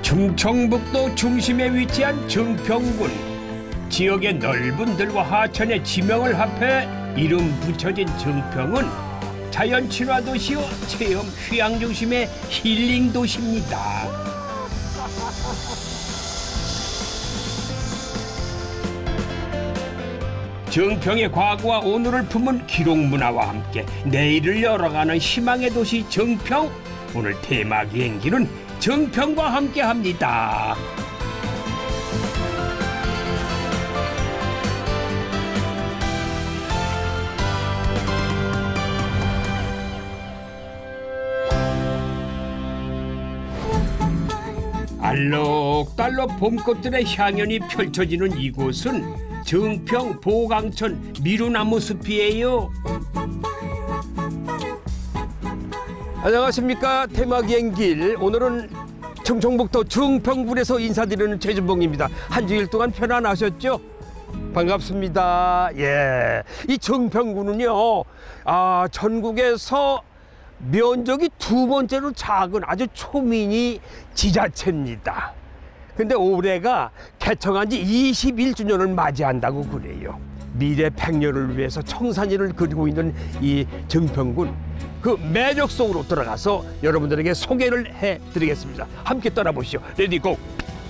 충청북도 중심에 위치한 정평군. 지역의 넓은 들과 하천의 지명을 합해 이름 붙여진 정평은 자연 친화 도시요 체험 휴양 중심의 힐링 도시입니다. 정평의 과거와 오늘을 품은 기록 문화와 함께 내일을 열어가는 희망의 도시 정평. 오늘 테마 비행기는 정평과 함께합니다. 알록달록 봄꽃들의 향연이 펼쳐지는 이곳은 정평 보강천 미루나무 숲이에요. 안녕하십니까. 테마기행길. 오늘은 충청북도 정평군에서 인사드리는 최준봉입니다. 한 주일 동안 편안하셨죠? 반갑습니다. 예, 이 정평군은요, 전국에서 면적이 두 번째로 작은 아주 초미니 지자체입니다. 근데 올해가 개청한 지 21주년을 맞이한다고 그래요. 미래 100년을 위해서 청산리를 그리고 있는 이 정평군, 그 매력 속으로 들어가서 여러분들에게 소개를 해드리겠습니다. 함께 떠나보시죠. 레디 고!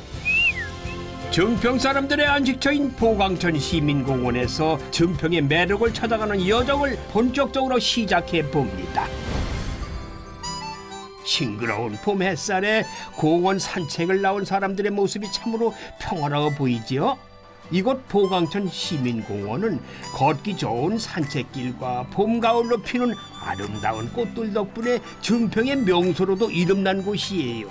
정평 사람들의 안식처인 보강천 시민공원에서 정평의 매력을 찾아가는 여정을 본격적으로 시작해 봅니다. 싱그러운 봄 햇살에 공원 산책을 나온 사람들의 모습이 참으로 평화로워 보이지요. 이곳 보강천 시민공원은 걷기 좋은 산책길과 봄, 가을로 피는 아름다운 꽃들 덕분에 정평의 명소로도 이름난 곳이에요.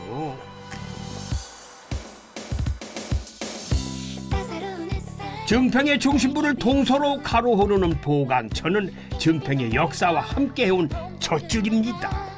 정평의 중심부를 동서로 가로흐르는 보강천은 정평의 역사와 함께 해온 젖줄입니다.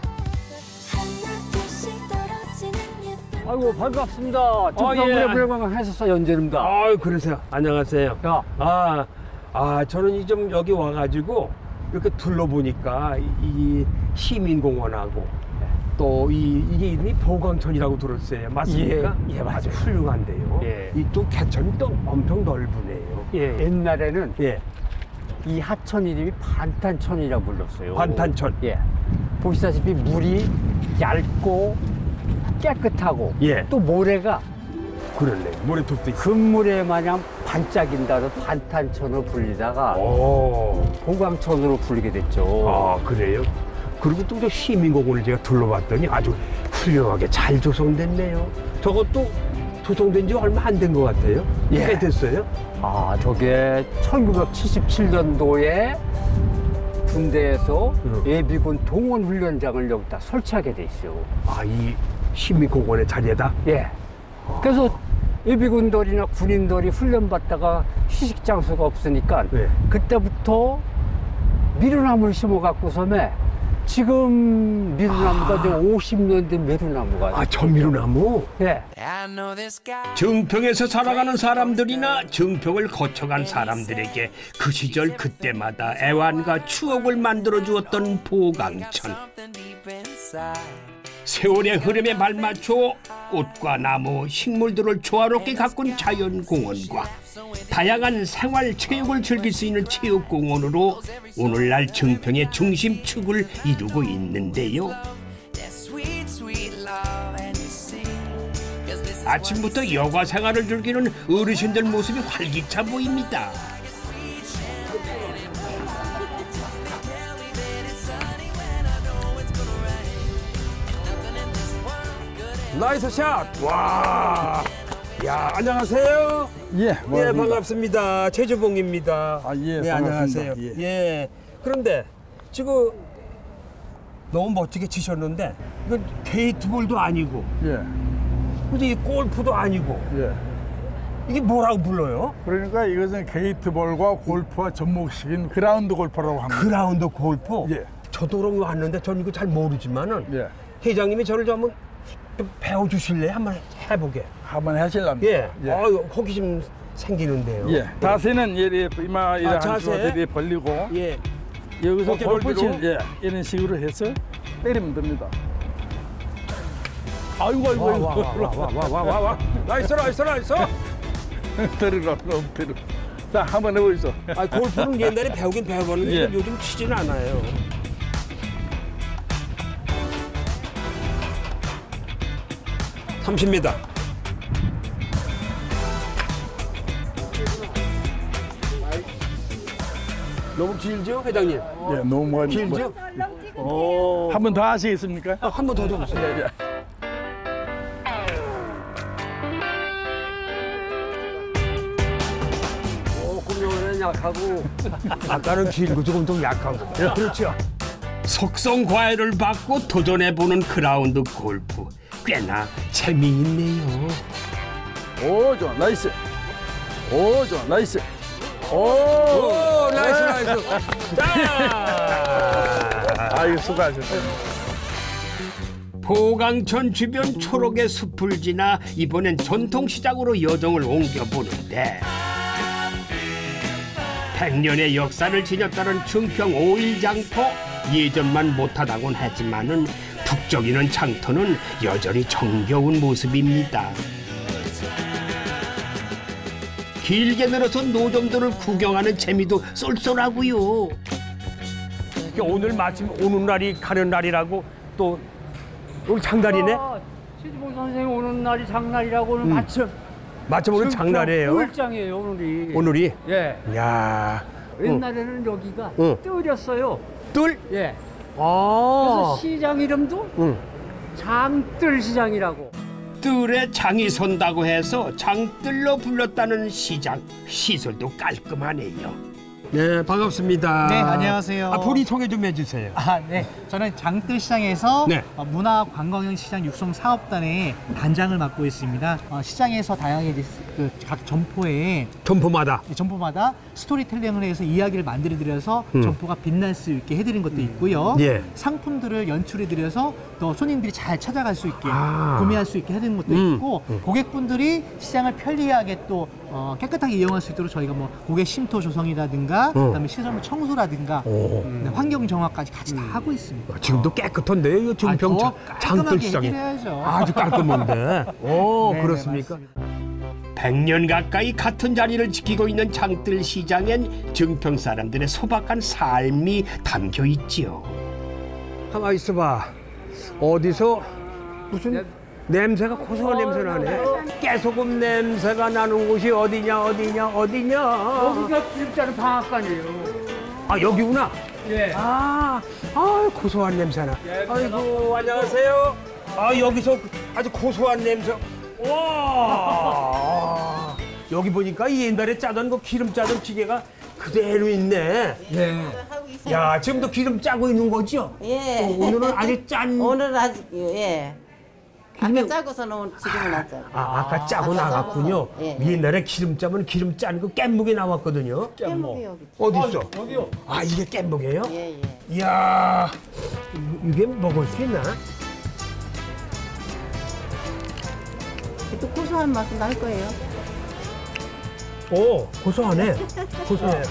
아이고 반갑습니다. 정평군에 불광을 했었어요. 연재입니다. 그러세요. 안녕하세요. 야. 저는 좀 여기 와가지고 이렇게 둘러보니까 이 시민공원하고 또 이게 이름이 보강천이라고 들었어요. 맞습니까? 예, 맞아요. 아주 훌륭한데요. 예. 이또 개천이 또 엄청 넓으네요. 예, 옛날에는 이 하천 이름이 반탄천이라고 불렀어요. 반탄천. 예. 보시다시피 물이 얇고 깨끗하고 또 모래가 그렇네. 모래톱도 있어. 금모래 마냥 반짝인다로 반탄천으로 불리다가 보강천으로 불리게 됐죠. 그래요? 그리고 또 저 시민공원을 제가 둘러봤더니 아주 훌륭하게 잘 조성됐네요. 저것도 조성된 지 얼마 안 된 것 같아요. 꽤 됐어요? 저게 1977년도에 군대에서 예비군 동원훈련장을 여기다 설치하게 돼 있어요. 이 시민공원의 자리에다? 예. 그래서 예비군들이나 군인들이 훈련받다가 휴식 장소가 없으니까 그때부터 미루나무를 심어갖고서는 지금 미루나무가 이제 50년 된 미루나무가. 저 미루나무? 예. 정평에서 살아가는 사람들이나 정평을 거쳐간 사람들에게 그 시절 그때마다 애환과 추억을 만들어 주었던 보강천. 세월의 흐름에 발맞춰 꽃과 나무, 식물들을 조화롭게 가꾼 자연공원과 다양한 생활 체육을 즐길 수 있는 체육공원으로 오늘날 정평의 중심축을 이루고 있는데요. 아침부터 여가 생활을 즐기는 어르신들 모습이 활기차 보입니다. 나이스 샷! 와! 야, 안녕하세요. 예, 반갑습니다. 최주봉입니다. 네, 안녕하세요. 그런데 지금 너무 멋지게 치셨는데 이건 게이트볼도 아니고, 근데 이 골프도 아니고, 이게 뭐라고 불러요? 그러니까 이것은 게이트볼과 골프와 접목식인 그라운드 골프라고 합니다. 그라운드 골프? 저도 그런 거 왔는데 저는 이거 잘 모르지만은 회장님이 저를 좀 배워주실래요? 한번 해보게. 한번 하실랍니다. 호기심 생기는데요. 자세는 이마 한쪽에 벌리고 여기서 골프 치는 이런 식으로 해서 때리면 됩니다. 아이고 아이고 와. 나이스. 데리러 데리러. 자 한번 해보이소. 아, 골프는 옛날에 배우긴 배워봤는데 예. 요즘 치지는 않아요. (30m) 너무 길죠, 회장님? 예, 너무 많이. 길죠? 한 번 더 하시겠습니까? 한 번 더 줘보세요. 네, 네. 조금 약하고. 아까는 길고 조금 더 약하고. 그렇죠. 속성 과외를 받고 도전해보는 그라운드 골프. 꽤나 재미있네요. 오, 좋아, 나이스. 오, 좋아, 나이스. 오, 나이스. 아이고, 수고하셨어요. 포강천 주변 초록의 숲을 지나 이번엔 전통시장으로 여정을 옮겨보는데 100년의 역사를 지녔다는 증평 5일 장터. 예전만 못하다곤 하지만은 북적이는 장터는 여전히 정겨운 모습입니다. 길게 늘어서 노점들을 구경하는 재미도 쏠쏠하고요. 오늘 마침 오는 날이 가는 날이라고 또 오늘 장날이네. 시주봉 선생 오는 날이 장날이라고 오늘 마침 오늘 장날이에요. 5일장이에요 오늘이. 오늘이. 예. 야. 옛날에는 여기가 응. 뜰이었어요. 뜰? 예. 아. 그래서 시장 이름도 장뜰 시장이라고. 뜰에 장이 선다고 해서 장뜰로 불렀다는 시장. 시설도 깔끔하네요. 네, 반갑습니다. 네, 안녕하세요. 본인 소개 좀 해주세요. 네. 저는 장뜰시장에서 네. 문화관광형 시장 육성 사업단의 단장을 맡고 있습니다. 시장에서 다양하게 각 점포에 점포마다. 점포마다 스토리텔링을 해서 이야기를 만들어드려서 점포가 빛날 수 있게 해드린 것도 있고요. 예. 상품들을 연출해드려서 또 손님들이 잘 찾아갈 수 있게 구매할 수 있게 해드린 것도 있고 고객분들이 시장을 편리하게 또 깨끗하게 이용할 수 있도록 저희가 뭐 고객 쉼터 조성이라든가 그다음에 시설물 청소라든가 환경 정화까지 같이 다 하고 있습니다. 지금도 깨끗한데 이거 증평 더 장뜰시장이 해드려야죠. 아주 깔끔한데. 오, 네, 그렇습니까? 네, 맞습니다. 100년 가까이 같은 자리를 지키고 있는 장뜰 시장엔 증평 사람들의 소박한 삶이 담겨 있지요. 가만 있어봐. 어디서 무슨 냄새가 고소한 냄새 나네. 깨소금 냄새가 나는 곳이 어디냐? 여기가 기름자는 방앗간이에요. 아, 여기구나. 예. 고소한 냄새 나. 아이고, 안녕하세요. 여기서 아주 고소한 냄새. 와. 여기 보니까 옛날에 짜던 그 기름 짜던 기계가 그대로 있네. 예. 야, 지금도 기름 짜고 있는 거죠? 예. 오늘은 아주 짠. 오늘 아직 예. 아까 짜고서는 지금은 안 짜고. 아까 짜고 아까 나갔군요. 짜고서, 예. 옛날에 기름 짜면 기름 짠 그 깻묵이 나왔거든요. 깨먹이 여기. 어디 있어? 여기요. 이게 깻묵이에요? 예, 예. 이야, 이게 먹을 수 있나? 또 고소한 맛은 날 거예요. 오, 고소하네. 고소해.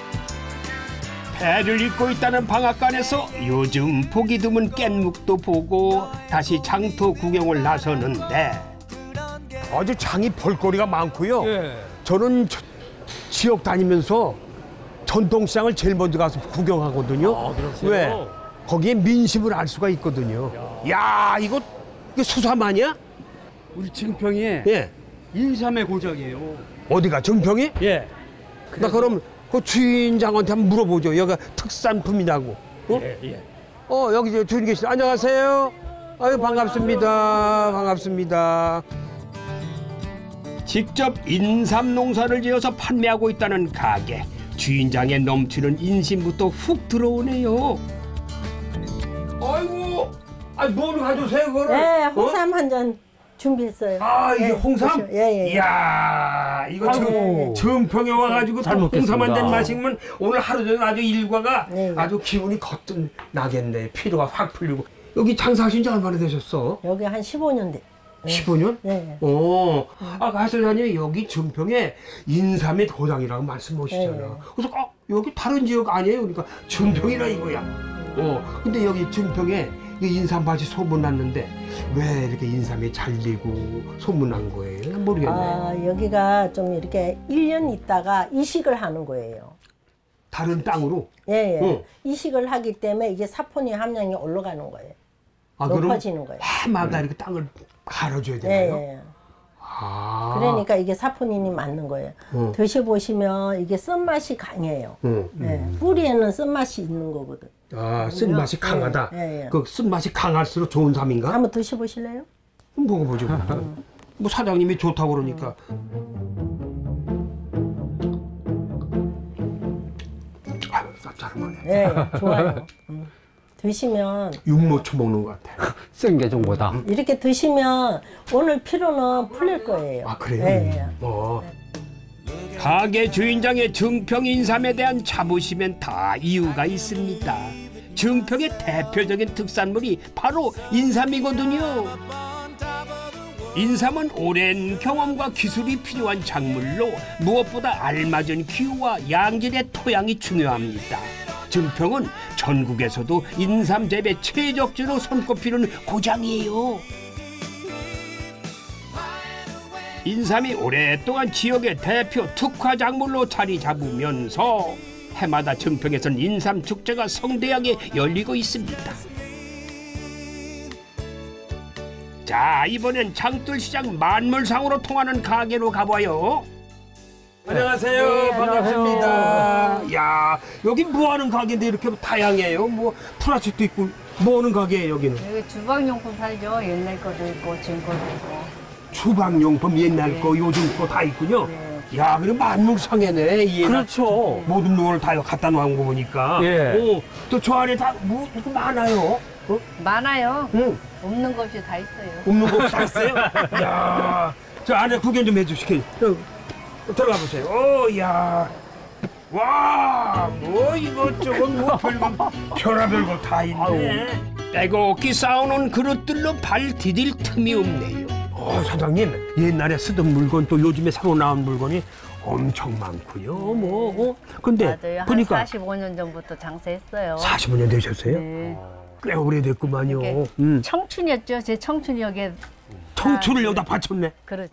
배를 잇고 있다는 방앗간에서 요즘 보기 드문 깻묵도 보고 다시 장터 구경을 나서는데 아주 장이 볼거리가 많고요. 예. 저는 지역 다니면서 전통시장을 제일 먼저 가서 구경하거든요. 그러세요? 왜? 거기에 민심을 알 수가 있거든요. 야, 이거 수삼 아니야? 우리 증평이 예. 인삼의 고장이에요. 어디가? 정평이? 예. 나 그럼 그 주인장한테 한번 물어보죠. 여기가 특산품이냐고. 예. 여기 저 주인 계시다. 안녕하세요. 아유, 반갑습니다. 직접 인삼 농사를 지어서 판매하고 있다는 가게. 주인장의 넘치는 인심부터 훅 들어오네요. 아이고, 뭘 가져오세요, 그거를? 네, 홍삼 한 잔 준비했어요. 이게 홍삼? 예. 이야, 이거 아이고. 증평에 와가지고 잘 또 먹겠습니다. 홍삼 한 잔 마시면 오늘 하루 종일 아주 일과가 네. 아주 기운이 거뜬 나겠네. 피로가 확 풀리고. 여기 장사하신 지 얼마나 되셨어? 여기 한 15년 돼. 15년? 네. 하실라니 여기 증평에 인삼의 고장이라고 말씀하시잖아. 네. 그래서 여기 다른 지역 아니에요? 그러니까 증평이라 이거야. 근데 여기 증평에 이 인삼밭이 소문났는데 왜 이렇게 인삼이 잘 되고 소문난 거예요? 모르겠네. 아, 여기가 좀 이렇게 1년 있다가 이식을 하는 거예요. 다른 땅으로? 예, 예. 응. 이식을 하기 때문에 이게 사포닌 함량이 올라가는 거예요. 아, 높아지는 거예요. 해마다 이렇게 땅을 갈아줘야 예, 되나요? 예. 아. 그러니까 이게 사포닌이 맞는 거예요. 드셔보시면 이게 쓴맛이 강해요. 예. 뿌리에는 쓴맛이 있는 거거든. 아, 쓴맛이 강하다. 예, 예. 그 쓴맛이 강할수록 좋은 삼인가? 한번 드셔보실래요? 먹어보죠. 뭐 사장님이 좋다고 그러니까. 아유, 쌉싸름하네. 예, 좋아요. 드시면 육모초 먹는 것 같아. 생계종보다. 이렇게 드시면 오늘 피로는 풀릴 거예요. 아, 그래요? 예, 예. 가게 주인장의 증평 인삼에 대한 자부심엔 다 이유가 있습니다. 증평의 대표적인 특산물이 바로 인삼이거든요. 인삼은 오랜 경험과 기술이 필요한 작물로 무엇보다 알맞은 기후와 양질의 토양이 중요합니다. 증평은 전국에서도 인삼 재배 최적지로 손꼽히는 고장이에요. 인삼이 오랫동안 지역의 대표 특화 작물로 자리 잡으면서 해마다 증평에선 인삼 축제가 성대하게 열리고 있습니다. 자, 이번엔 장뜰시장 만물상으로 통하는 가게로 가봐요. 안녕하세요. 반갑습니다. 야, 여기 뭐 하는 가게인데 이렇게 다양해요? 뭐 플라스틱도 있고 뭐 하는 가게예요, 여기는? 여기 주방용품 팔죠. 옛날 것도 있고 지금 것도 있고. 주방용품 옛날 거 요즘 거 다 있군요. 야, 그래 만물상회네. 그렇죠. 모든 놈을 다 갖다 놓은 거 보니까. 예. 또 저 안에 다 뭐 이렇게 많아요. 많아요. 응. 없는 것 없이 다 있어요. 없는 거 없이 다 있어요? 야, 저 안에 구경 좀 해주시게. 들어가 보세요. 오, 야. 와, 뭐 이것저것 뭐 별거 별의별 거 다 있네. 빼곡히 쌓아놓은 그릇들로 발 디딜 틈이 없네요. 사장님, 옛날에 쓰던 물건 또 요즘에 새로 나온 물건이 엄청 많고요. 뭐, 근데 맞아요. 보니까 한 45년 전부터 장사했어요. 45년 되셨어요? 네. 꽤 오래됐구만요. 이게 청춘이었죠. 제 청춘이 여기에 청춘을 여기다 바쳤네. 그렇죠.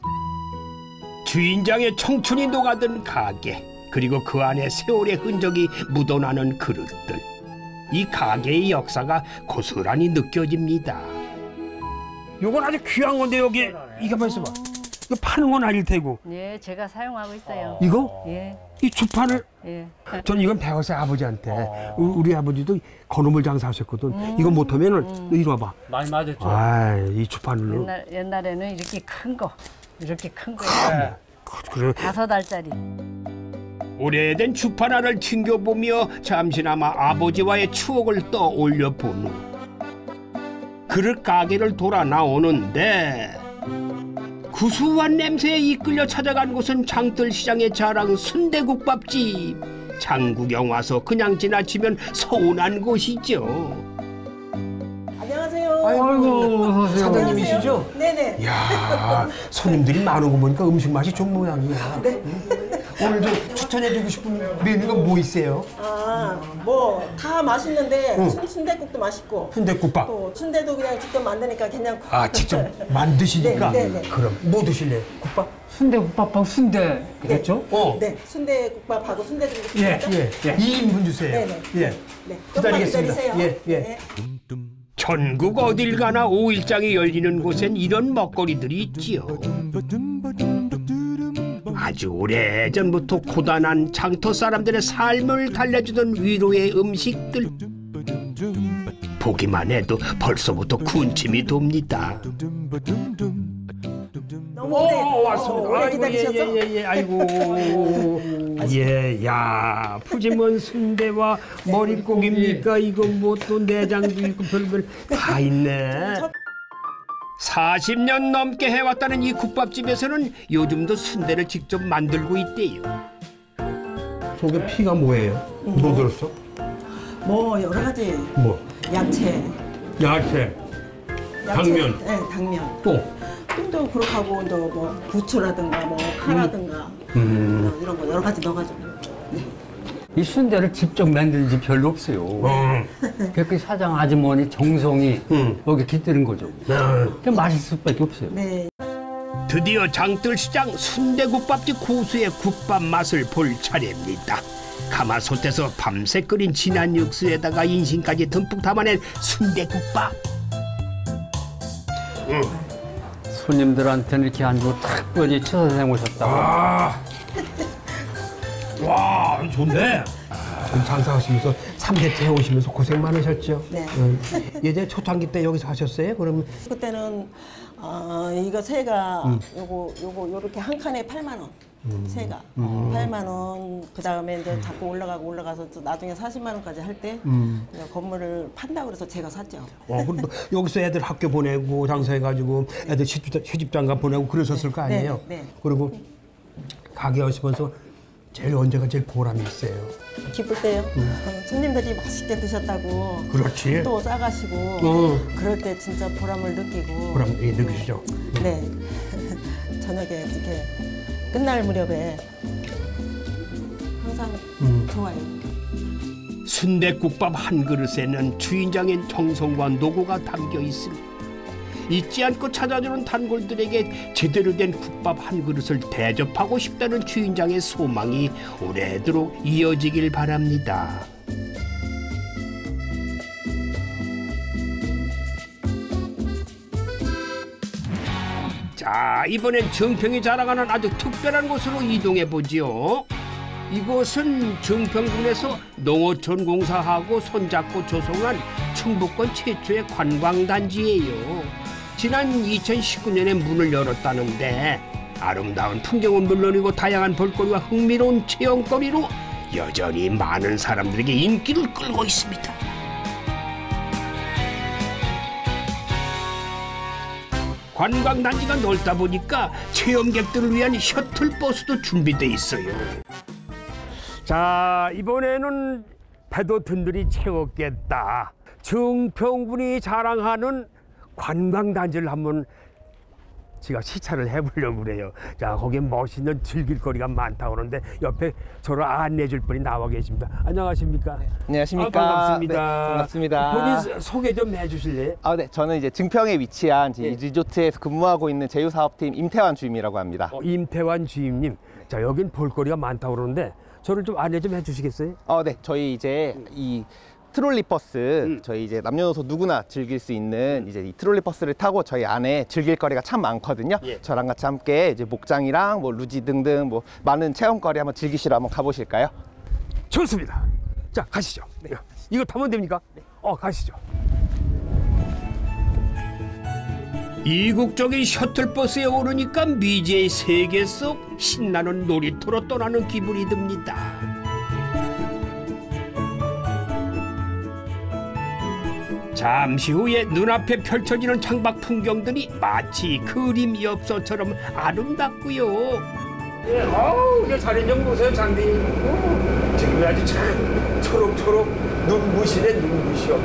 주인장의 청춘이 녹아든 가게, 그리고 그 안에 세월의 흔적이 묻어나는 그릇들. 이 가게의 역사가 고스란히 느껴집니다. 요건 아주 귀한 건데 여기 이거 봐봐. 이거 파는 건 아닐 테고. 예, 제가 사용하고 있어요. 이거? 예, 이 주판을 예. 전 이건 배웠어요, 아버지한테. 우리 아버지도 건어물 장사하셨거든. 이거 못하면은 이리 와봐. 많이 맞았죠. 아, 이 주판으로. 옛날에는 이렇게 큰 거, 이렇게 큰 거예요. 그래. 5알짜리. 오래된 주판 하나를 튕겨보며 잠시나마 아버지와의 추억을 떠올려 본 후 그릇 가게를 돌아 나오는데 구수한 냄새에 이끌려 찾아간 곳은 장뜰시장의 자랑 순대국밥집. 장구경 와서 그냥 지나치면 서운한 곳이죠. 안녕하세요. 아이고, 사장님이시죠? 네네. 이야, 손님들이 많은 거 보니까 음식 맛이 좋은 모양이야. 네. 오늘도 추천해주고 싶은 메뉴가 뭐 있어요? 아, 뭐 다 맛있는데 순댓국도 맛있고 순댓국밥. 또 순대도 그냥 직접 만드니까 괜찮고. 아, 직접 만드시니까? 네, 네, 네. 그럼 뭐 드실래요? 국밥? 순대국밥하고 순대. 그렇죠? 네, 순대국밥하고 순대 좀 예, 드릴까요? 예, 예. 2인분 주세요. 네, 네. 예. 네, 조금만 기다리겠습니다. 기다리세요. 예, 예. 네. 전국 어딜 가나 5일장이 열리는 곳엔 이런 먹거리들이 있지요. 아주 오래전부터 고단한 장터 사람들의 삶을 달래주던 위로의 음식들. 보기만 해도 벌써부터 군침이 돕니다. 너무 오래, 왔습니다. 오래 아이고, 기다리셨어? 예, 아이고. 예, 야, 푸짐한 순대와 머릿고기입니까? 이거 뭐 또 내장도 있고 별별 다 있네. 40년 넘게 해왔다는 이 국밥집에서는 요즘도 순대를 직접 만들고 있대요. 속에 피가 뭐예요? 뭐 들었어? 뭐 여러 가지 뭐? 야채, 야채, 당면. 네, 당면. 또? 그렇게 하고 뭐 부추라든가 뭐 파라든가 뭐 이런 거 여러 가지 넣어가지고. 네. 이 순대를 직접 만드는 집 별로 없어요. 그 사장 아주머니 정성이 여기 깃드는 거죠. 그 맛있을 수밖에 없어요. 네. 드디어 장뜰시장 순대국밥집 고수의 국밥 맛을 볼 차례입니다. 가마솥에서 밤새 끓인 진한 육수에다가 인심까지 듬뿍 담아낸 순대국밥. 손님들한테는 이렇게 안 주고 특별히 쳐서 해오셨다고. 와, 좋네. 장사하시면서 3대째 해오시면서 고생 많으셨죠? 네. 예전에 초창기 때 여기서 하셨어요? 그러면 그때는 이거 새가 요렇게 한 칸에 8만 원. 새가 8만 원. 그다음에 이제 자꾸 올라가서 또 나중에 40만 원까지 할 때 건물을 판다고 그래서 제가 샀죠. 그럼 여기서 애들 학교 보내고 장사해가지고 애들 시집장가 보내고 그러셨을 거 아니에요? 네. 그리고 가게 하시면서 언제가 제일 보람이 있어요? 기쁠 때요. 손님들이 맛있게 드셨다고. 그렇지. 또 싸가시고. 그럴 때 진짜 보람을 느끼고. 보람 느끼시죠? 네. 저녁에 이렇게 끝날 무렵에 항상 좋아요. 순댓국밥 한 그릇에는 주인장의 정성과 노고가 담겨 있습니다. 잊지 않고 찾아주는 단골들에게 제대로 된 국밥 한 그릇을 대접하고 싶다는 주인장의 소망이 오래도록 이어지길 바랍니다. 자, 이번엔 정평이 자랑하는 아주 특별한 곳으로 이동해 보지요. 이곳은 정평군에서 농어촌 공사하고 손잡고 조성한 충북권 최초의 관광단지예요. 지난 2019년에 문을 열었다는데 아름다운 풍경은 물론이고 다양한 볼거리와 흥미로운 체험거리로 여전히 많은 사람들에게 인기를 끌고 있습니다. 관광단지가 넓다 보니까 체험객들을 위한 셔틀버스도 준비돼 있어요. 자, 이번에는 배도 든든히 채웠겠다. 정평군이 자랑하는 관광단지를 한번 제가 시찰을 해보려고 그래요. 자, 거기에 멋있는 즐길거리가 많다고 그러는데 옆에 저를 안내해줄 분이 나와 계십니다. 안녕하십니까? 네. 안녕하십니까? 반갑습니다. 네, 반갑습니다. 본인 소개 좀 해주실래요? 네. 저는 이제 증평에 위치한 이 리조트에서 근무하고 있는 제휴사업팀 임태환 주임이라고 합니다. 임태환 주임님. 자, 여긴 볼거리가 많다고 그러는데 저를 좀 안내 좀 해주시겠어요? 네. 저희 이제 이 트롤리버스, 저희 이제 남녀노소 누구나 즐길 수 있는 이제 이 트롤리버스를 타고 저희 안에 즐길 거리가 참 많거든요. 저랑 같이 함께 이제 목장이랑 뭐 루지 등등 뭐 많은 체험거리 한번 즐기시러 한번 가보실까요? 좋습니다. 자, 가시죠. 네. 이거 타면 됩니까? 네. 가시죠. 이국적인 셔틀버스에 오르니까 미제의 세계 속 신나는 놀이터로 떠나는 기분이 듭니다. 잠시 후에 눈앞에 펼쳐지는 창밖 풍경들이 마치 그림 엽서처럼 아름답고요. 이거 자리 좀 보세요, 장디. 지금 아주 참 초록초록 눈부시네, 눈부셔.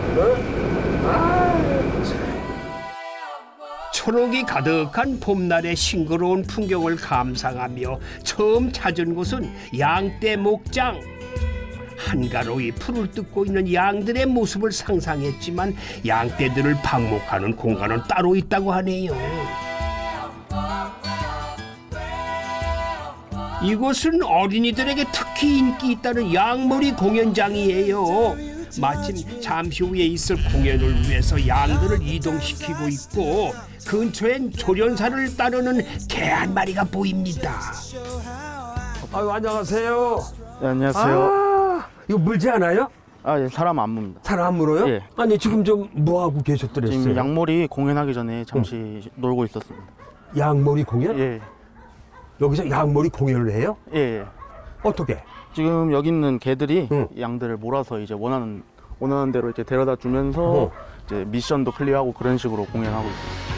초록이 가득한 봄날의 싱그러운 풍경을 감상하며 처음 찾은 곳은 양떼 목장. 한가로이 풀을 뜯고 있는 양들의 모습을 상상했지만 양떼들을 방목하는 공간은 따로 있다고 하네요. 이곳은 어린이들에게 특히 인기 있다는 양머리 공연장이에요. 마침 잠시 후에 있을 공연을 위해서 양들을 이동시키고 있고 근처엔 조련사를 따르는 개 한 마리가 보입니다. 안녕하세요. 네, 안녕하세요. 이거 물지 않아요? 예, 사람 안 묻니다. 사람 안 물어요? 예. 아니 지금 좀 뭐 하고 계셨더랬어요? 지금 양머리 공연하기 전에 잠시 놀고 있었습니다. 양머리 공연? 예. 여기서 양머리 공연을 해요? 예. 어떻게? 지금 여기 있는 개들이 양들을 몰아서 이제 원하는 대로 이렇게 데려다 주면서 이제 미션도 클리어하고 그런 식으로 공연하고 있습니다.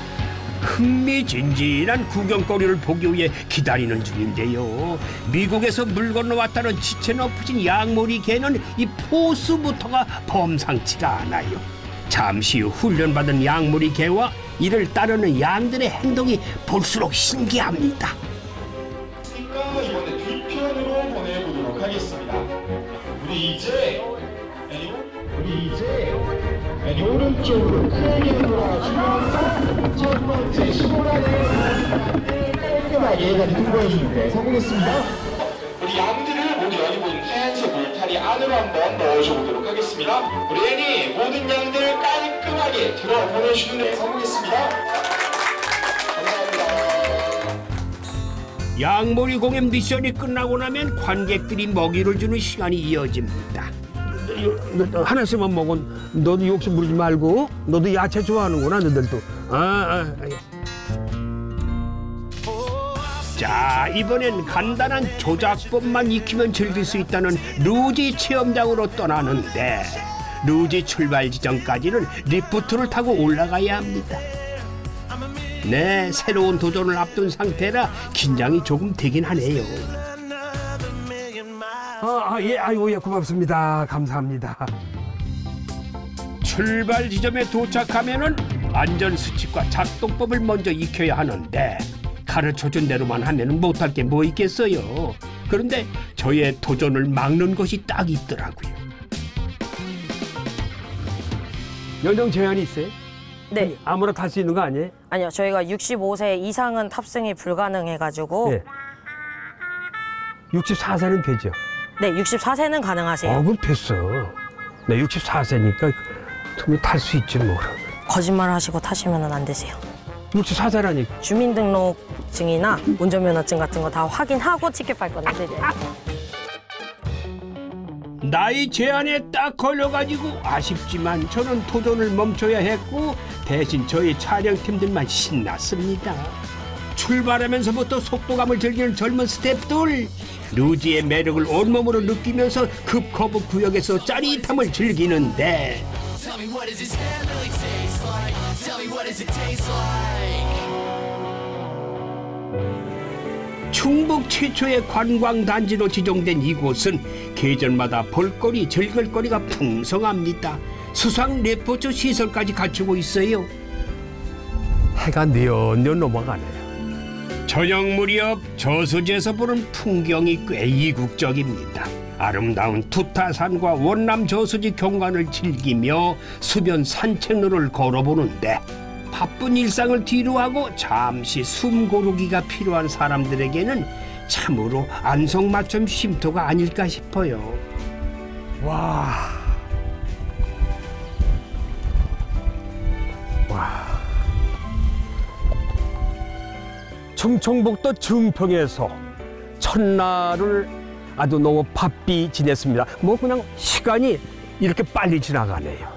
흥미진진한 구경거리를 보기 위해 기다리는 중인데요. 미국에서 물 건너왔다는 지체 높으신 양머리 개는 이 포스부터가 범상치가 않아요. 잠시 후 훈련받은 양머리 개와 이를 따르는 양들의 행동이 볼수록 신기합니다. 이번에 뒤편으로 보내보도록 하겠습니다. 네, 오른쪽으로 크게 돌아가시면서 첫 번째 15라인을 깔끔하게 통과해주는데 성공했습니다. 우리 양들을 모두 여기 보는 하얀색 울타리 안으로 한번 넣어줘보도록 하겠습니다. 우리 애니 모든 양들 깔끔하게 들어보내주는데 성공했습니다. 양머리 공연 미션이 끝나고 나면 관객들이 먹이를 주는 시간이 이어집니다. 하나씩만 먹어. 너도 욕심 부리지 말고. 너도 야채 좋아하는구나, 너들도. 자, 이번엔 간단한 조작법만 익히면 즐길 수 있다는 루지 체험장으로 떠나는데 루지 출발 지점까지는 리프트를 타고 올라가야 합니다. 네, 새로운 도전을 앞둔 상태라 긴장이 조금 되긴 하네요. 예, 아이고, 예, 고맙습니다. 감사합니다. 출발 지점에 도착하면은 안전수칙과 작동법을 먼저 익혀야 하는데 가르쳐준 대로만 하면은 못할 게 뭐 있겠어요. 그런데 저의 도전을 막는 것이 딱 있더라고요. 연령 제한이 있어요? 네. 아무나 탈 수 있는 거 아니에요? 아니요, 저희가 65세 이상은 탑승이 불가능해가지고. 네. 64세는 되죠? 네, 64세는 가능하세요. 그럼 됐어. 네, 64세니까 탈 수 있지 뭐. 거짓말 하시고 타시면 안 되세요. 64세라니. 주민등록증이나 운전면허증 같은 거 다 확인하고 티켓 발권을 드려요. 나이 제한에 딱 걸려가지고 아쉽지만 저는 도전을 멈춰야 했고 대신 저희 촬영팀들만 신났습니다. 출발하면서부터 속도감을 즐기는 젊은 스태프들, 루지의 매력을 온몸으로 느끼면서 급커브 구역에서 짜릿함을 즐기는데 충북 최초의 관광단지로 지정된 이곳은 계절마다 볼거리, 즐길거리가 풍성합니다. 수상 레포츠 시설까지 갖추고 있어요. 해가 뉘엿뉘엿 넘어가네요. 저녁 무렵 저수지에서 보는 풍경이 꽤 이국적입니다. 아름다운 두타산과 원남 저수지 경관을 즐기며 수변 산책로를 걸어보는데 바쁜 일상을 뒤로하고 잠시 숨 고르기가 필요한 사람들에게는 참으로 안성맞춤 쉼터가 아닐까 싶어요. 와. 충청북도 증평에서 첫날을 아주 너무 바삐 지냈습니다. 뭐 그냥 시간이 이렇게 빨리 지나가네요.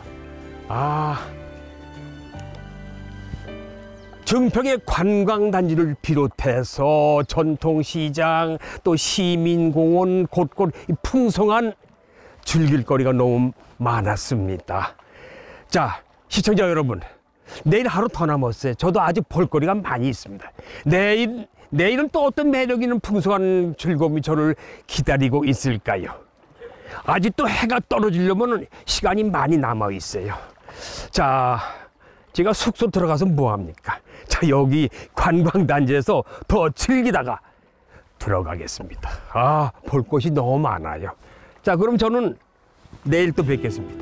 증평의 관광단지를 비롯해서 전통시장 또 시민공원 곳곳 풍성한 즐길거리가 너무 많았습니다. 자, 시청자 여러분, 내일 하루 더 남았어요. 저도 아직 볼거리가 많이 있습니다. 내일은 또 어떤 매력 있는 풍성한 즐거움이 저를 기다리고 있을까요? 아직도 해가 떨어지려면 시간이 많이 남아 있어요. 자, 제가 숙소 들어가서 뭐 합니까? 자, 여기 관광단지에서 더 즐기다가 들어가겠습니다. 볼 곳이 너무 많아요. 자, 그럼 저는 내일 또 뵙겠습니다.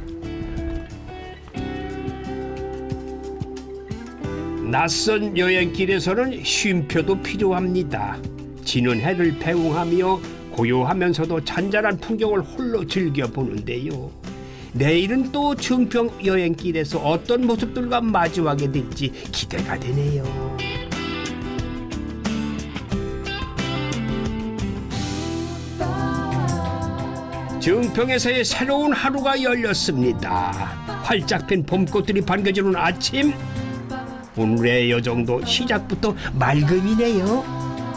낯선 여행길에서는 쉼표도 필요합니다. 지는 해를 배웅하며 고요하면서도 잔잔한 풍경을 홀로 즐겨보는데요. 내일은 또 증평 여행길에서 어떤 모습들과 마주하게 될지 기대가 되네요. 증평에서의 새로운 하루가 열렸습니다. 활짝 핀 봄꽃들이 반겨주는 아침. 오늘의 여정도 시작부터 맑음이네요.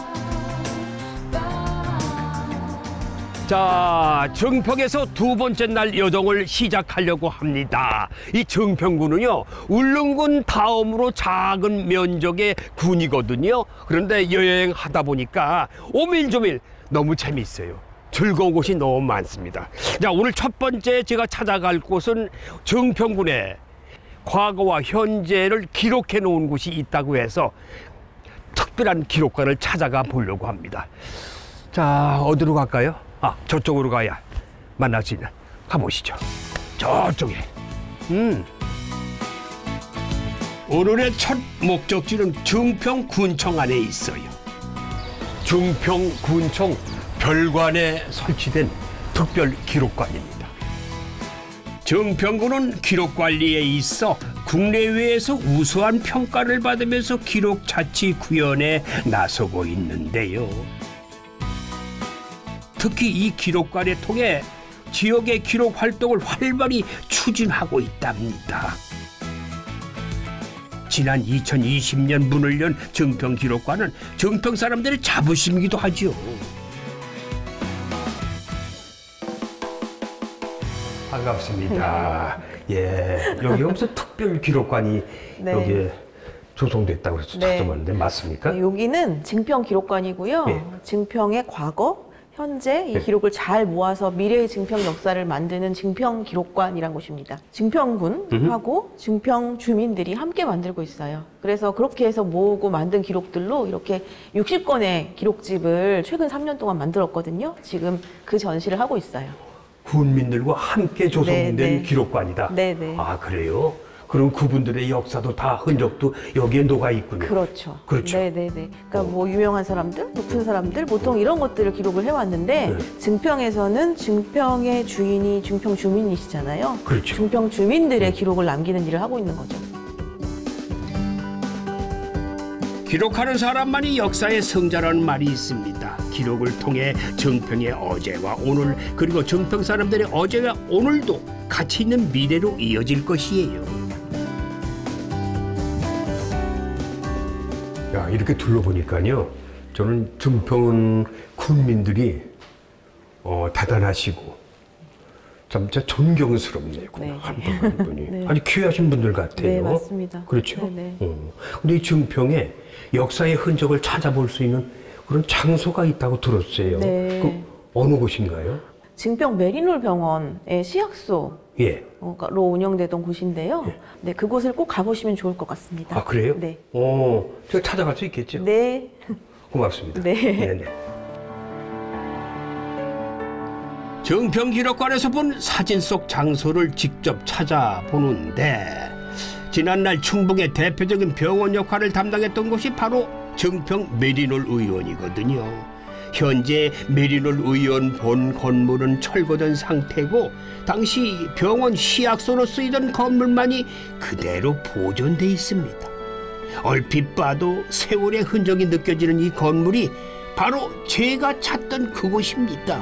자, 증평에서 두 번째 날 여정을 시작하려고 합니다. 이 증평군은요, 울릉군 다음으로 작은 면적의 군이거든요. 그런데 여행하다 보니까 오밀조밀 너무 재밌어요. 즐거운 곳이 너무 많습니다. 자, 오늘 첫 번째 제가 찾아갈 곳은 증평군에 과거와 현재를 기록해 놓은 곳이 있다고 해서 특별한 기록관을 찾아가 보려고 합니다. 자, 어디로 갈까요? 저쪽으로 가야 만날 수 있는. 가보시죠. 저쪽에. 오늘의 첫 목적지는 증평군청 안에 있어요. 증평군청 별관에 설치된 특별 기록관입니다. 증평군은 기록 관리에 있어 국내외에서 우수한 평가를 받으면서 기록 자치 구현에 나서고 있는데요. 특히 이 기록관을 통해 지역의 기록 활동을 활발히 추진하고 있답니다. 지난 2020년 문을 연 증평기록관은 증평 사람들의 자부심이기도 하죠. 반갑습니다. 예, 여기 무슨 특별 기록관이 네. 여기에 조성됐다고 해서 네. 찾아봤는데 맞습니까? 네, 여기는 증평기록관이고요. 예. 증평의 과거, 현재 이 예. 기록을 잘 모아서 미래의 증평 역사를 만드는 증평기록관이란 곳입니다. 증평군하고 증평 주민들이 함께 만들고 있어요. 그래서 그렇게 해서 모으고 만든 기록들로 이렇게 60건의 기록집을 최근 3년 동안 만들었거든요. 지금 그 전시를 하고 있어요. 군민들과 함께 조성된 네, 네. 기록관이다. 네네. 아, 그래요? 그럼 그분들의 역사도 다 흔적도 여기에 녹아 있군요. 그렇죠. 그렇죠. 네네네. 그러니까 뭐 유명한 사람들, 높은 사람들, 보통 이런 것들을 기록을 해왔는데 네. 증평에서는 증평의 주인이 증평 주민이시잖아요. 그렇죠. 증평 주민들의 기록을 남기는 일을 하고 있는 거죠. 기록하는 사람만이 역사의 성자라는 말이 있습니다. 기록을 통해 증평의 어제와 오늘 그리고 증평 사람들의 어제와 오늘도 가치 있는 미래로 이어질 것이에요. 야, 이렇게 둘러보니까요. 저는 증평 군민들이 대단하시고 참 진짜 존경스럽네요. 네. 한 분 한 분이. 네. 아주 귀하신 분들 같아요. 네, 맞습니다. 그렇죠? 네네. 근데 이 증평에 역사의 흔적을 찾아볼 수 있는 그런 장소가 있다고 들었어요. 네. 그 어느 곳인가요? 증평 메리놀 병원의 시약소로 예. 운영되던 곳인데요. 네, 그곳을 꼭 가보시면 좋을 것 같습니다. 아, 그래요? 네. 제가 찾아갈 수 있겠죠? 네. 고맙습니다. 네. 네네. 증평기록관에서 본 사진 속 장소를 직접 찾아보는데 지난날 충북의 대표적인 병원 역할을 담당했던 곳이 바로 증평 메리놀 의원이거든요. 현재 메리놀 의원 본 건물은 철거된 상태고 당시 병원 시약소로 쓰이던 건물만이 그대로 보존돼 있습니다. 얼핏 봐도 세월의 흔적이 느껴지는 이 건물이 바로 제가 찾던 그곳입니다.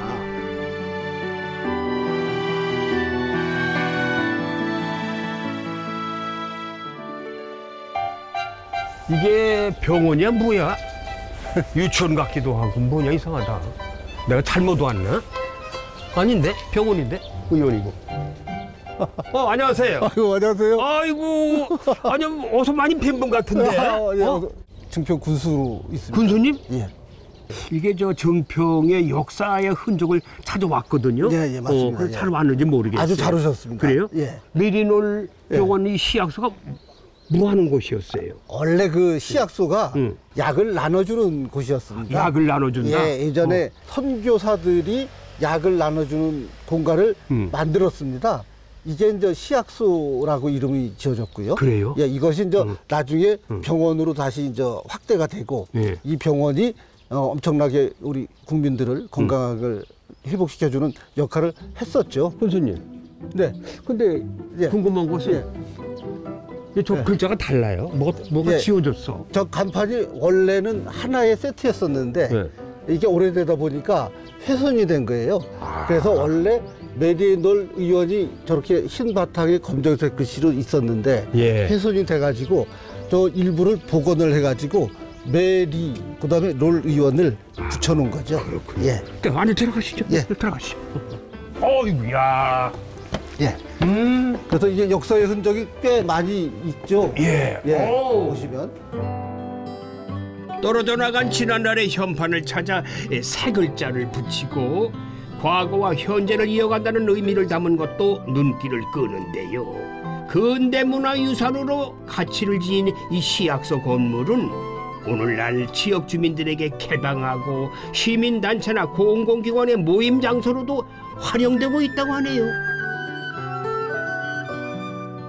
이게 병원이야 뭐야? 유치원 같기도 하고 뭐냐 이상하다. 내가 잘못 왔나? 아닌데 병원인데 의원이고. 안녕하세요. 아이고 안녕하세요. 아이고 아니 어서 많이 뵌 분 같은데. 증평 군수로 있습니다. 군수님? 예. 이게 저 증평의 역사의 흔적을 찾아왔거든요. 예, 맞습니다. 그래서 예. 잘 왔는지 모르겠어요. 아주 잘 오셨습니다. 그래요? 예. 메리놀 병원 이 시약소가 뭐 하는 곳이었어요? 원래 그 시약소가 약을 나눠주는 곳이었습니다. 약을 나눠준다? 예, 예전에 선교사들이 약을 나눠주는 공간을 만들었습니다. 이게 이제 시약소라고 이름이 지어졌고요. 그래요? 예, 이것이 이제 나중에 병원으로 다시 이제 확대가 되고 예. 이 병원이 엄청나게 우리 국민들을 건강을 회복시켜주는 역할을 했었죠. 선생님. 네. 근데 궁금한 것은 저 글자가 달라요. 뭐가 예. 지워졌어? 저 간판이 원래는 하나의 세트였었는데 이게 오래되다 보니까 훼손이 된 거예요. 그래서 원래 메리놀 의원이 저렇게 흰 바탕에 검정색 글씨로 있었는데 훼손이 돼가지고 저 일부를 복원을 해가지고 메리 그다음에 롤 의원을 붙여놓은 거죠. 그렇군요. 예. 안에 들어가시죠. 예. 들어가시죠. 어이구야. 예. 그래서 이게 역사의 흔적이 꽤 많이 있죠. 예. 보시면. 떨어져 나간 지난날의 현판을 찾아 새 글자를 붙이고 과거와 현재를 이어간다는 의미를 담은 것도 눈길을 끄는데요. 근대문화유산으로 가치를 지닌 이 시약소 건물은 오늘날 지역 주민들에게 개방하고 시민단체나 공공기관의 모임 장소로도 활용되고 있다고 하네요.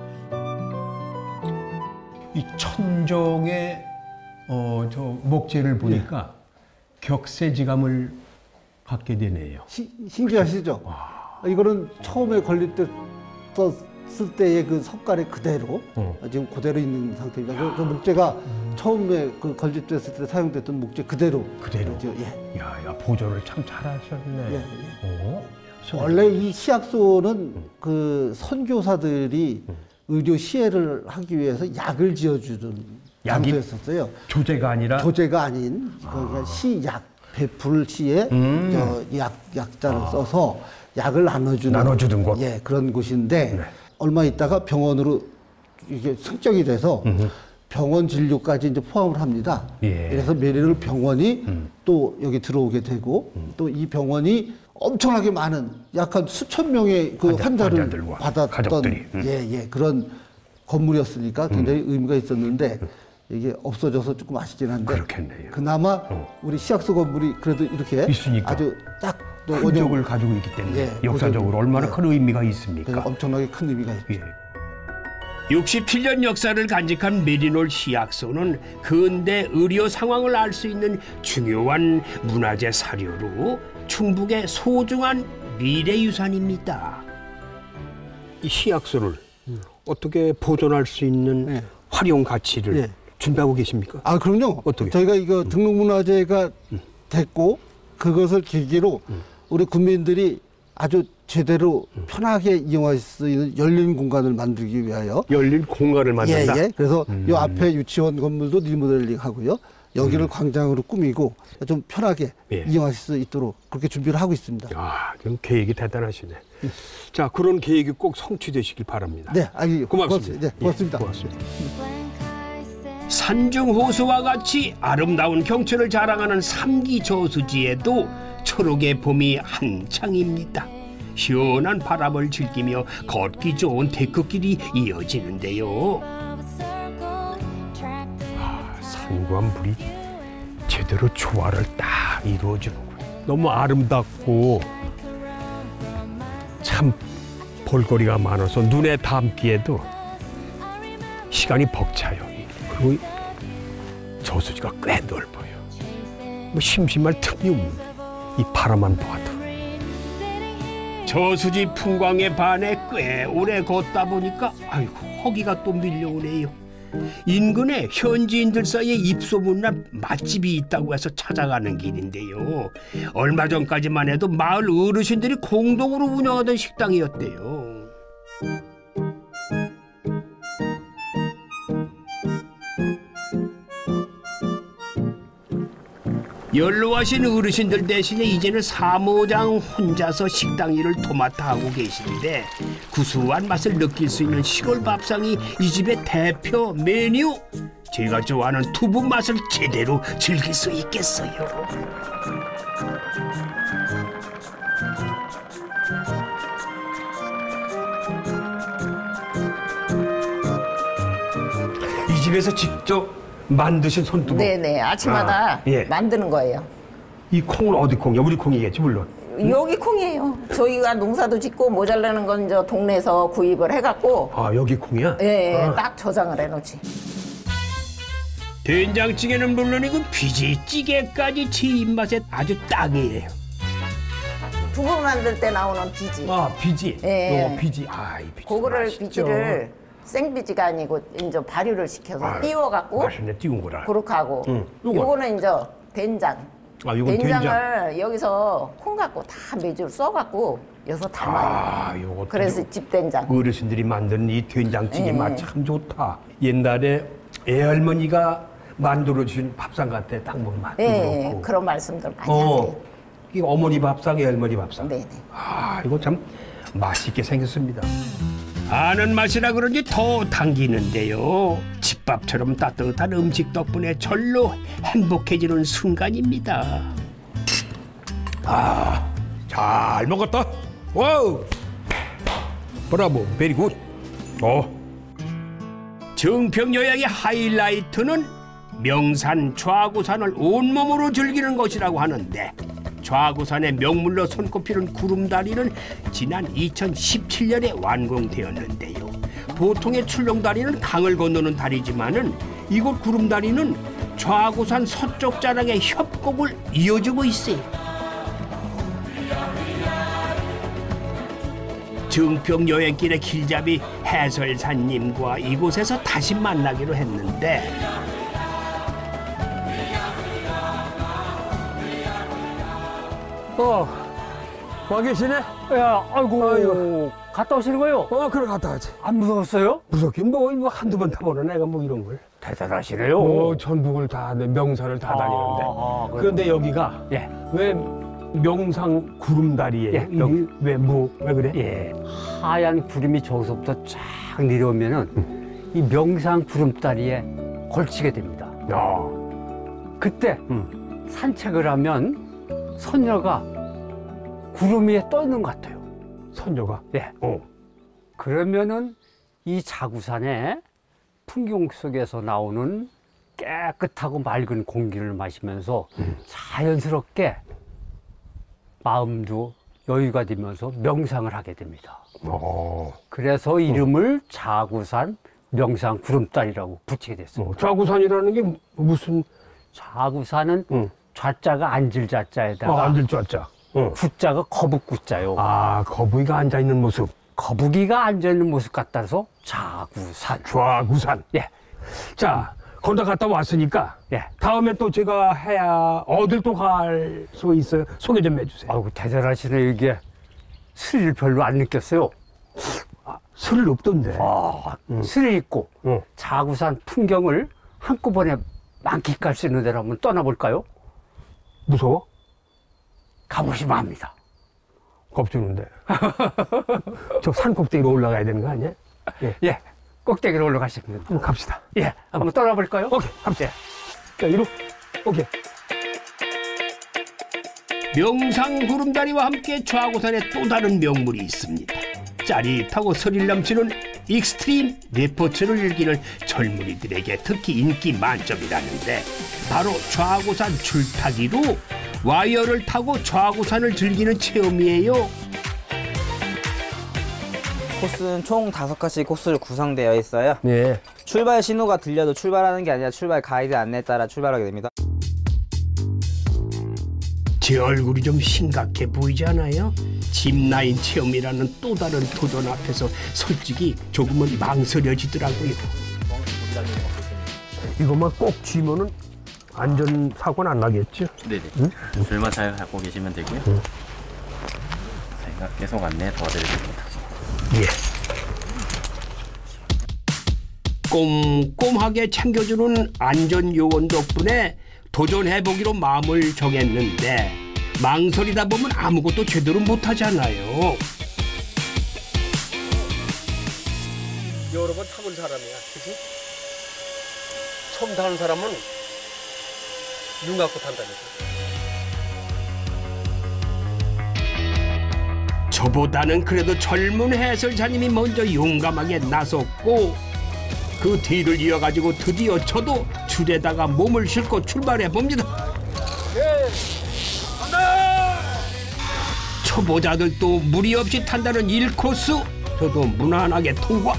이 천정의 저 목재를 보니까 격세지감을 갖게 되네요. 신기하시죠? 이거는 처음에 건립 때 썼을 때의 그 석가래 그대로 지금 그대로 있는 상태입니다. 저 목재가 처음에 그 건립됐을 때 사용됐던 목재 그대로. 예. 야, 보존을 참 잘하셨네. 원래 이 시약소는 그 선교사들이 의료 시해를 하기 위해서 약을 지어주는 장소였었어요. 조제가 아니라? 조제가 아닌 그러니까 시약, 베풀 시에 약자를 써서 약을 나눠주는 곳. 예, 그런 곳인데 얼마 있다가 병원으로 이게 승격이 돼서 병원 진료까지 이제 포함을 합니다. 그래서 메리노 병원이 또 여기 들어오게 되고 또 이 병원이 엄청나게 많은 약 한 수천 명의 그 환자를 받았던 그런 건물이었으니까 굉장히 의미가 있었는데 이게 없어져서 조금 아쉽긴 한데 그렇겠네요. 그나마 우리 시약소 건물이 그래도 이렇게 있으니까. 아주 딱 흔적을 가지고 있기 때문에 역사적으로 얼마나 큰 의미가 있습니까? 엄청나게 큰 의미가 있죠. 67년 역사를 간직한 메리놀 시약소는 근대 의료 상황을 알 수 있는 중요한 문화재 사료로 충북의 소중한 미래유산입니다. 이 시약소를 어떻게 보존할 수 있는 활용 가치를 준비하고 계십니까? 아, 그럼요. 어떻게? 저희가 이거 등록문화재가 됐고 그것을 계기로 우리 국민들이 아주 제대로 편하게 이용할 수 있는 열린 공간을 만들기 위하여 열린 공간을 만든다? 그래서 이 앞에 유치원 건물도 리모델링 하고요. 여기를 광장으로 꾸미고 좀 편하게 이용하실 수 있도록 그렇게 준비를 하고 있습니다. 지금 계획이 대단하시네. 자, 그런 계획이 꼭 성취되시길 바랍니다. 네, 고맙습니다. 고맙습니다. 고맙습니다. 산중 호수와 같이 아름다운 경치를 자랑하는 삼기 저수지에도 초록의 봄이 한창입니다. 시원한 바람을 즐기며 걷기 좋은 데크길이 이어지는데요. 산과 물이 제대로 조화를 딱 이루어주는군요. 너무 아름답고 참 볼거리가 많아서 눈에 담기에도 시간이 벅차요. 그리고 저수지가 꽤 넓어요. 뭐 심심할 틈이 없는데 이 바라만 봐도. 저수지 풍광에 반해 꽤 오래 걷다 보니까 아이고 허기가 또 밀려오네요. 인근에 현지인들 사이에 입소문난 맛집이 있다고 해서 찾아가는 길인데요. 얼마 전까지만 해도 마을 어르신들이 공동으로 운영하던 식당이었대요. 연로하신 어르신들 대신에 이제는 사무장 혼자서 식당 일을 도맡아 하고 계시는데 구수한 맛을 느낄 수 있는 시골 밥상이 이 집의 대표 메뉴. 제가 좋아하는 두부 맛을 제대로 즐길 수 있겠어요. 이 집에서 직접 만드신 손두부? 네네, 아침마다 만드는 거예요. 이 콩은 어디 콩이야? 우리 콩이겠지 물론. 여기 콩이에요. 저희가 농사도 짓고 모자라는 건 저 동네에서 구입을 해갖고. 여기 콩이야? 네, 딱 저장을 해놓지. 된장찌개는 물론이고 비지찌개까지 제 입맛에 아주 딱이에요. 두부 만들 때 나오는 비지. 비지. 네. 비지. 이 비지. 그거를 맛있죠. 비지를 생비지가 아니고 이제 발효를 시켜서 띄워갖고. 맛있네, 띄운 거라. 그렇게 하고. 요거는 이제 된장. 요건 된장을 여기서 콩 갖고 다 매주를 써갖고 여기서 담아요. 요것도 그래서 집된장. 어르신들이 만든 이 된장찌개 맛 참 좋다. 옛날에 애할머니가 만들어주신 밥상 같아. 딱 먹으면 맛도 그렇고. 그런 말씀들 많이 하세요. 이 어머니 밥상, 애할머니 밥상. 네네. 이거 참 맛있게 생겼습니다. 아는 맛이라 그런지 더 당기는데요. 집밥처럼 따뜻한 음식 덕분에 절로 행복해지는 순간입니다. 잘 먹었다. 와우. 브라보, 베리 굿. 정평여행의 하이라이트는 명산 좌구산을 온몸으로 즐기는 것이라고 하는데 좌구산의 명물로 손꼽히는 구름다리는 지난 2017년에 완공되었는데요. 보통의 출렁다리는 강을 건너는 다리지만은 이곳 구름다리는 좌구산 서쪽 자락의 협곡을 이어주고 있어요. 증평 여행길의 길잡이 해설사님과 이곳에서 다시 만나기로 했는데 와 계시네? 야, 아이고, 갔다 오시는 거요? 그래 갔다 와지. 안 무서웠어요? 무섭긴 뭐 한두 번 타보는 애가 뭐 이런 걸. 대단하시네요. 전국을 다 명산을 다 다니는데. 그런데 여기가 왜 명상 구름다리예요? 왜 그래? 예, 하얀 구름이 저기서부터 쫙 내려오면은 이 명상 구름다리에 걸치게 됩니다. 그때 산책을 하면 선녀가 구름 위에 떠 있는 것 같아요. 선녀가? 예. 그러면은 이 자구산의 풍경 속에서 나오는 깨끗하고 맑은 공기를 마시면서 자연스럽게 마음도 여유가 되면서 명상을 하게 됩니다. 그래서 이름을 자구산 명상 구름다리라고 붙이게 됐어요. 좌구산이라는 게 무슨? 자구산은 좌자가 앉을 자자에다가 앉을 좌자. 구자가 거북구자요. 거북이가 앉아있는 모습. 거북이가 앉아있는 모습 같아서 자구산. 좌구산. 예. 자, 거기다 갔다 왔으니까 다음에 또 제가 해야 어딜 또 갈 수 있어요? 소개 좀 해주세요. 아이고, 대단하시네. 이게 스릴 별로 안 느꼈어요. 스릴 없던데. 스릴 있고 자구산 풍경을 한꺼번에 만끽할 수 있는 데로 한번 떠나볼까요? 무서워? 가보시면 합니다. 겁주는데. 저 산 꼭대기로 올라가야 되는 거 아니야? 예, 꼭대기로 올라가시면 한번 갑시다. 예, 한번 떠나볼까요? 오케이, 갑시다. 자, 이로. 오케이. 명상 구름다리와 함께 좌구산에 또 다른 명물이 있습니다. 짜릿하고 스릴 넘치는 익스트림 레포츠를 즐기는 젊은이들에게 특히 인기 만점이라는데 바로 좌구산 줄타기로 와이어를 타고 좌구산을 즐기는 체험이에요. 코스는 총 5가지 코스로 구성되어 있어요. 네. 출발 신호가 들려도 출발하는 게 아니라 출발 가이드 안내에 따라 출발하게 됩니다. 제 얼굴이 좀 심각해 보이지 않아요? 짚라인 체험이라는 또 다른 도전 앞에서 솔직히 조금은 망설여지더라고요. 이것만 꼭 쥐면은 안전사고는 안 나겠죠? 네네. 줄만 잘 갖고 계시면 되고요. 저희가 계속 안내 도와드리겠습니다. 예. 꼼꼼하게 챙겨주는 안전요원 덕분에 도전해보기로 마음을 정했는데 망설이다 보면 아무것도 제대로 못하잖아요. 여러 번 타본 사람이야, 그치? 처음 타는 사람은 눈 감고 탄다니까. 저보다는 그래도 젊은 해설자님이 먼저 용감하게 나섰고 그 뒤를 이어가지고 드디어 저도 줄에다가 몸을 싣고 출발해봅니다. 초보자들도 무리 없이 탄다는 1코스 저도 무난하게 통과.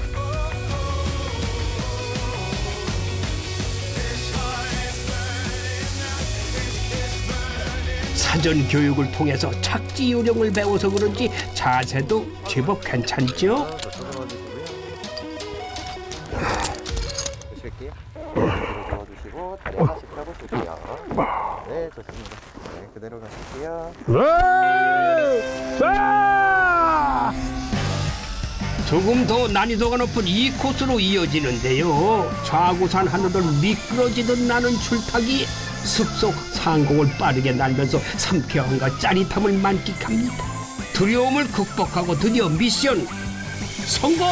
사전 교육을 통해서 착지 요령을 배워서 그런지 자세도 제법 괜찮죠? 보실게요. 잡아주시고 다리 하나씩 펴보실게요. 네, 좋습니다. 네, 그대로 가실게요. 조금 더 난이도가 높은 이 코스로 이어지는데요. 좌구산 하늘을 미끄러지듯 나는 줄타기, 숲속 상공을 빠르게 날면서 상쾌함과 짜릿함을 만끽합니다. 두려움을 극복하고 드디어 미션 성공!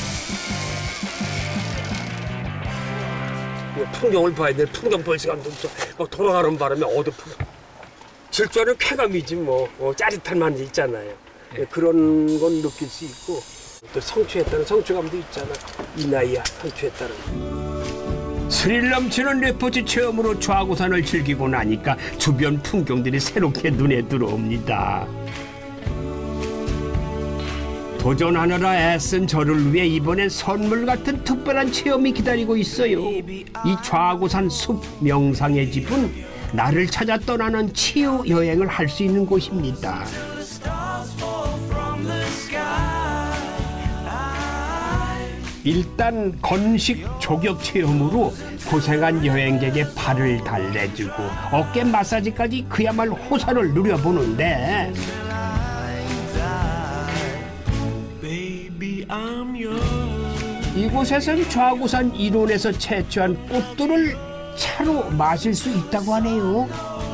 풍경을 봐야 돼. 풍경 볼 시간도 없어. 막 돌아가는 바람에 어디 질주하는 쾌감이지 뭐. 짜릿한 맛이 있잖아요. 그런 건 느낄 수 있고 또 성취했다는 성취감도 있잖아. 이 나이야 성취했다는. 스릴 넘치는 레포츠 체험으로 좌구산을 즐기고 나니까 주변 풍경들이 새롭게 눈에 들어옵니다. 도전하느라 애쓴 저를 위해 이번엔 선물 같은 특별한 체험이 기다리고 있어요. 이 좌구산 숲 명상의 집은 나를 찾아 떠나는 치유 여행을 할 수 있는 곳입니다. 일단 건식 조격 체험으로 고생한 여행객의 발을 달래주고 어깨 마사지까지 그야말로 호사를 누려보는데 이곳에선 좌구산 일원에서 채취한 꽃들을 차로 마실 수 있다고 하네요.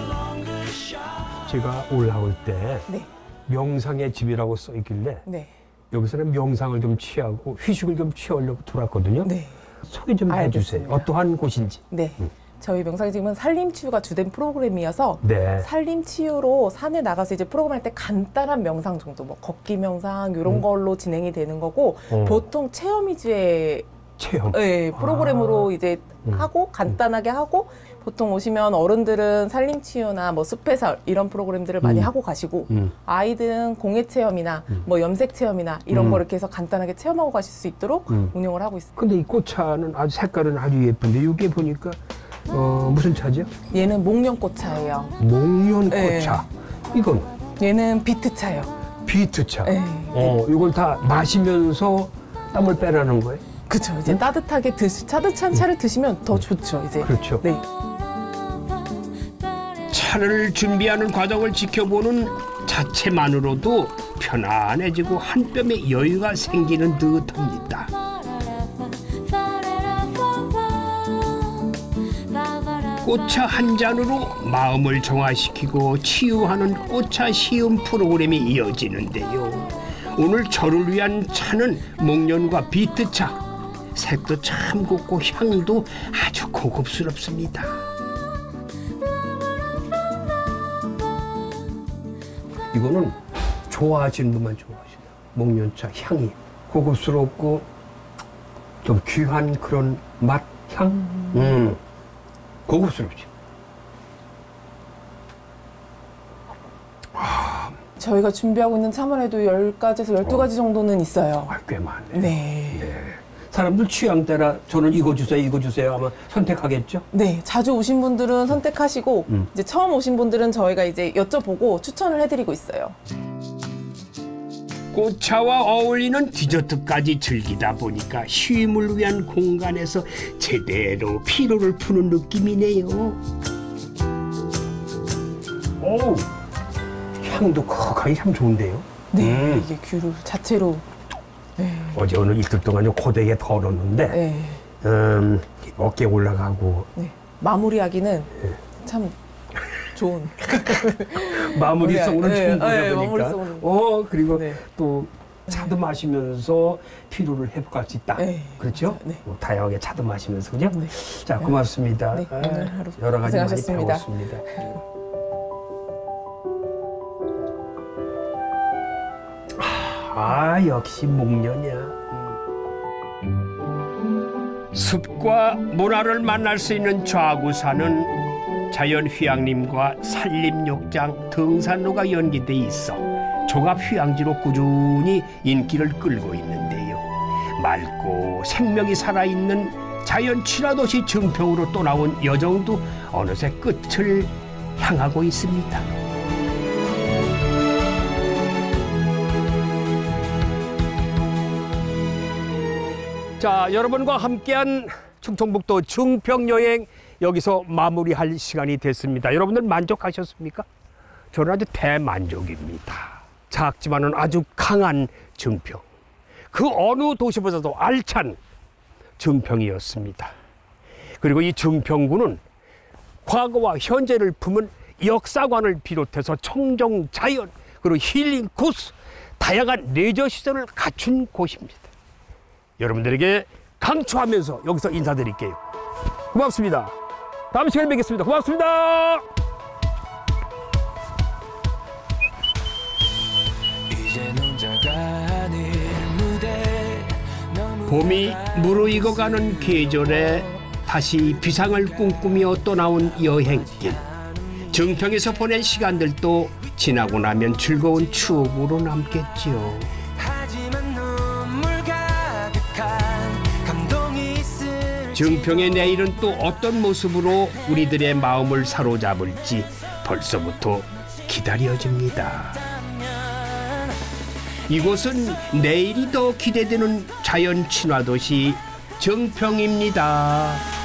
제가 올라올 때 네. 명상의 집이라고 써 있길래 네. 여기서는 명상을 좀 취하고 휴식을 좀 취하려고 들어왔거든요. 네. 소개 좀 해주세요. 어떠한 곳인지. 네. 저희 명상집은 산림치유가 주된 프로그램이어서 네. 산림치유로 산에 나가서 이제 프로그램 할 때 간단한 명상 정도, 뭐 걷기 명상 이런 걸로 진행이 되는 거고 보통 체험 위주의 네, 프로그램으로 이제 하고 간단하게 하고 보통 오시면 어른들은 산림치유나 뭐 숲해설 이런 프로그램들을 많이 하고 가시고 아이들은 공예체험이나 뭐 염색체험이나 이런 거 이렇게 해서 간단하게 체험하고 가실 수 있도록 운영을 하고 있습니다. 근데 이 꽃차는 아주 색깔은 아주 예쁜데 이게 보니까 무슨 차죠? 얘는 목련꽃차예요. 목련꽃차. 네. 이건? 얘는 비트차예요. 비트차. 네. 이걸 다 마시면서 땀을 빼라는 거예요? 그렇죠. 이제 따뜻하게 따뜻한 차를 드시면 더 좋죠. 이제. 그렇죠. 네. 차를 준비하는 과정을 지켜보는 자체만으로도 편안해지고 한 뼘의 여유가 생기는 듯합니다. 꽃차 한 잔으로 마음을 정화시키고 치유하는 꽃차 시음 프로그램이 이어지는데요. 오늘 저를 위한 차는 목련과 비트차. 색도 참 곱고 향도 아주 고급스럽습니다. 이거는 좋아하시는 분만 좋아하시나. 목련차 향이 고급스럽고 좀 귀한 그런 맛, 향. 고급스럽죠. 저희가 준비하고 있는 차만 해도 10가지에서 12가지 정도는 있어요. 꽤 많네. 네. 사람들 취향 따라 저는 이거 주세요, 이거 주세요 하면 선택하겠죠? 네. 자주 오신 분들은 선택하시고 이제 처음 오신 분들은 저희가 이제 여쭤보고 추천을 해드리고 있어요. 꽃차와 어울리는 디저트까지 즐기다 보니까 쉼을 위한 공간에서 제대로 피로를 푸는 느낌이네요. 오, 향도 거하게 참 좋은데요? 네, 이게 귤 자체로. 네. 어제 오늘 이틀 동안 좀 고되게 덜었는데 네. 어깨 올라가고. 네. 마무리하기는 참 좋은. 마무리성으로 좋은 거다 네, 보니까. 마무리성으로. 그리고 또 차도 마시면서 피로를 회복할 수 있다. 그렇죠? 다양하게 차도 마시면서 그죠? 자, 고맙습니다. 네, 오늘 하루 여러 가지 많이 고생하셨습니다. 배웠습니다. 역시 목련이야. 숲과 문화를 만날 수 있는 좌구산은 자연휴양림과 산림욕장, 등산로가 연계돼 있어 종합휴양지로 꾸준히 인기를 끌고 있는데요. 맑고 생명이 살아있는 자연 친화도시 증평으로 또 나온 여정도 어느새 끝을 향하고 있습니다. 자, 여러분과 함께한 충청북도 증평여행 여기서 마무리할 시간이 됐습니다. 여러분들 만족하셨습니까? 저는 아주 대만족입니다. 작지만은 아주 강한 증평. 그 어느 도시보다도 알찬 증평이었습니다. 그리고 이 증평구는 과거와 현재를 품은 역사관을 비롯해서 청정 자연 그리고 힐링 코스 다양한 레저 시설을 갖춘 곳입니다. 여러분들에게 강추하면서 여기서 인사드릴게요. 고맙습니다. 다음 시간에 뵙겠습니다. 고맙습니다. 봄이 무르익어가는 계절에 다시 비상을 꿈꾸며 떠나온 여행길. 증평에서 보낸 시간들도 지나고 나면 즐거운 추억으로 남겠지요. 정평의 내일은 또 어떤 모습으로 우리들의 마음을 사로잡을지 벌써부터 기다려집니다. 이곳은 내일이 더 기대되는 자연 친화 도시 정평입니다.